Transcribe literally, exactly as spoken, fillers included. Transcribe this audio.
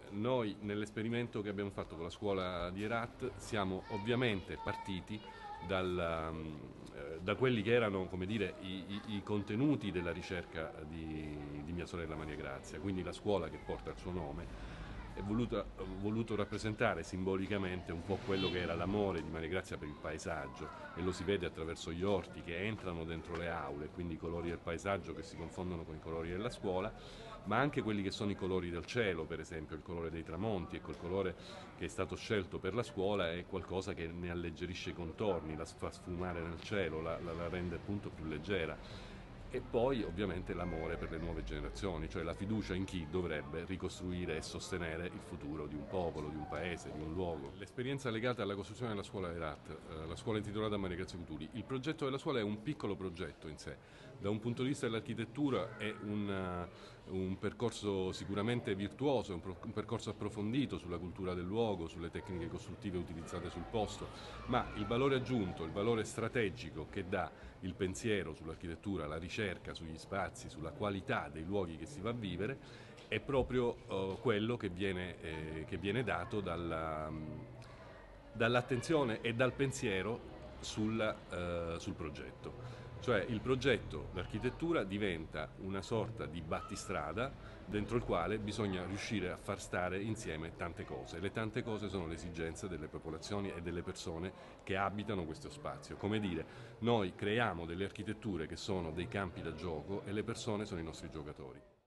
noi nell'esperimento che abbiamo fatto con la scuola di Herat siamo ovviamente partiti dal, eh, da quelli che erano, come dire, i, i, i contenuti della ricerca di, di mia sorella Maria Grazia, quindi la scuola che porta il suo nome è voluto, voluto rappresentare simbolicamente un po' quello che era l'amore di Maria Grazia per il paesaggio, e lo si vede attraverso gli orti che entrano dentro le aule, quindi i colori del paesaggio che si confondono con i colori della scuola, ma anche quelli che sono i colori del cielo, per esempio il colore dei tramonti. Ecco, il colore che è stato scelto per la scuola è qualcosa che ne alleggerisce i contorni, la fa sfumare nel cielo, la, la, la rende appunto più leggera. E poi ovviamente l'amore per le nuove generazioni, cioè la fiducia in chi dovrebbe ricostruire e sostenere il futuro di un popolo, di un paese, di un luogo. L'esperienza legata alla costruzione della scuola Herat, eh, la scuola intitolata Maria Grazia Cutuli, il progetto della scuola è un piccolo progetto in sé. Da un punto di vista dell'architettura è un, uh, un percorso sicuramente virtuoso, un, pro- un percorso approfondito sulla cultura del luogo, sulle tecniche costruttive utilizzate sul posto, ma il valore aggiunto, il valore strategico che dà il pensiero sull'architettura, la ricerca sugli spazi, sulla qualità dei luoghi che si va a vivere, è proprio uh, quello che viene, eh, che viene dato dalla, dall'attenzione e dal pensiero sul, uh, sul progetto. Cioè il progetto, l'architettura diventa una sorta di battistrada dentro il quale bisogna riuscire a far stare insieme tante cose. Le tante cose sono le esigenze delle popolazioni e delle persone che abitano questo spazio. Come dire, noi creiamo delle architetture che sono dei campi da gioco e le persone sono i nostri giocatori.